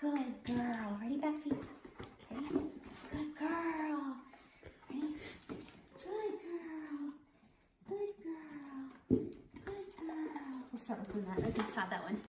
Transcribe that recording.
Good girl. Ready, back feet. Ready? Good girl. Ready? Good girl. Good girl. Good girl. We'll start with that. I can stop that one.